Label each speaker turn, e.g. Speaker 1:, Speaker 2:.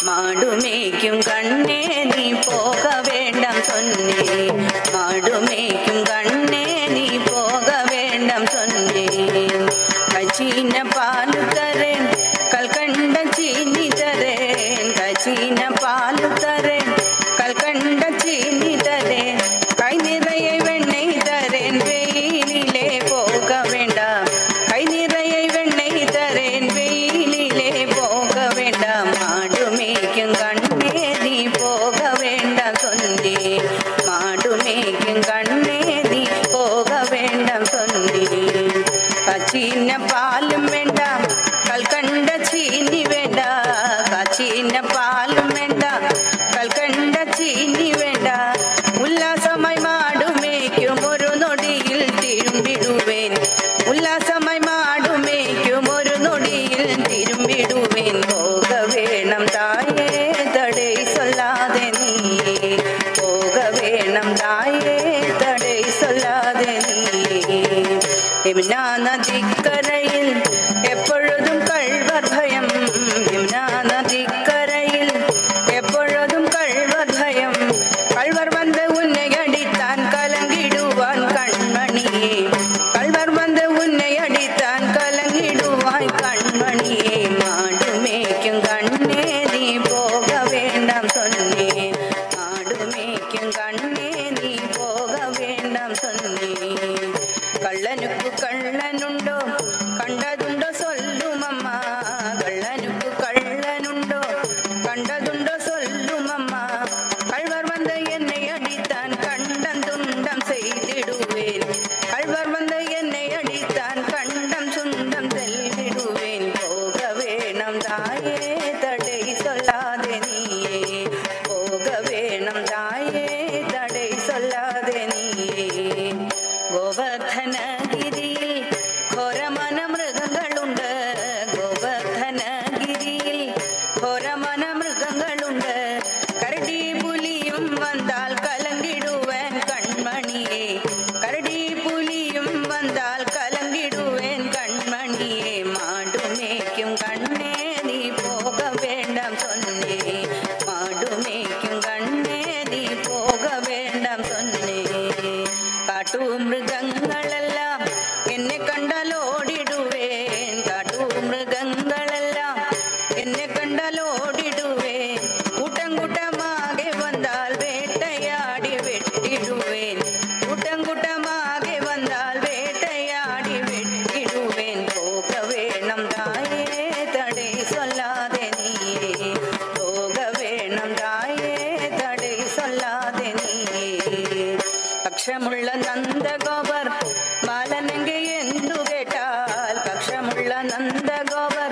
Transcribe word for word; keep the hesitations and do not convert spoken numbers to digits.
Speaker 1: மாடுமேய்க்கும் கண்ணே நீ போக வேண்டாம் சொன்னேன். மாடுமேய்க்கும் கண்ணே நீ போக வேண்டாம் சொன்னேன். கச்சீன பால் தரேன் கல்கண்ட சீனி தரேன். கச்சீன பால் தரேன் கல்கண்ட சீனி தரேன். கை நிறைய வெண்ணெய் தரேன் வெயிலிலே போக வேண்டாம். கை நிறைய வெண்ணெய் தரேன் வெயிலிலே போக வேண்டாம். மாடு மேய்க்கும் கண்ணே நீ போக வேண்டாம் சொன்னேன். மாடு மேய்க்கும் கண்ணே நீ போக வேண்டாம் சொன்னேன். கச்சீன பாலும் வேண்டாம் கல்கண்ட சீனி வேண்டாம். கச்சீன பாலும் வேண்டாம் கல்கண்ட சீனி வேண்டாம். உல்லாசமாய் மாடு மேய்க்கும் ஒரு நொடியில் திரும்பிடுவேன். உல்லாசமாய் மாடு மேய்க்கும் ஒரு நொடியில் திரும்பிடுவேன். போக வேണം தாயே தடை சொல்லாதே நீயே. போக வேണം தாயே தடை சொல்லாதே நீயே. யமுனா நதிக்கரையில் எப்பொழுதும் கள்வர் பயம். யமுனா நதிக்கரையில் எப்பொழுதும் கள்வர் பயம். கள்வர் வந்து உன்னை அடித்தான் கலங்கிடுவான் கண்மணியே. கள்வர் வந்து உன்னை அடித்தான் கலங்கிடுவாய் கண்மணியே. மாடு மேய்க்கும் கண்ணே நீ போக வேண்டாம் சொன்னேன். மாடு மேய்க்கும் கண்ணே நீ போக வேண்டாம் சொன்னேன். கள்ளனுக்கு கள்ளனுண்டோ கண்டதுண்டோ சொல்லும் அம்மா. கள்ளனுக்கு கள்ளனுண்டோ கண்டதுண்டோ சொல்லும் அம்மா. கள்வர் வந்து என்னை அடித்தான் கண்டம் துண்டம் செய்திடுவேன். கள்வர் வந்து என்னை அடித்தான் கண்டம் சுண்டம் செல்விடுவேன். போக வேணும் தாயே தடை சொல்லாதே நீயே. போக வேணும் தாயே தடை சொல்லாதே நீயே. ഗോവർദ്ധനഗിരിയിൽ ഘോരമന മൃഗങ്ങളുണ്ട്. ഗോവർദ്ധനഗിരിയിൽ ഘോരമന മൃഗങ്ങളുണ്ട്. കരടി പുലിയും വന്നാൽ കലങ്കിടുവൻ കൺമണിയെ. കരടി പുലിയും വന്നാൽ കലങ്കിടുവൻ കൺമണിയെ. മാടുമേയ്ക്കും കണ്ണേ നീ പോക വേണ്ടാം சொன்னே. മാടുമേയ്ക്കും കണ്ണേ നീ പോക വേണ്ടാം சொன்னே. കാട്ടുമൃഗങ്ങളെല്ലാം എന്നെ കണ്ടാലോടിടുവേൻ. കാട്ടുമൃഗങ്ങളെല്ലാം എന്നെ കണ്ടാലോടിടുവേൻ. കൂട്ടം കൂട്ടമാകെ വന്നാൽ വേട്ടയാടി വെട്ടിടുവേൻ. കൂട്ടം കൂട്ടമാകെ വന്നാൽ വേട്ടയാടി വെട്ടിടുവേൻ. പോക വേണം തായേ തടൈ சொல்லாதே നീയേ. പോക വേണം തായേ തടൈ சொல்லாதே നീയേ. പക്ഷമുള്ള നന്ദഗോപർ ബാലനെങ്കിൽ എന്തു കേട്ടാൽ. പക്ഷമുള്ള നന്ദഗോപർ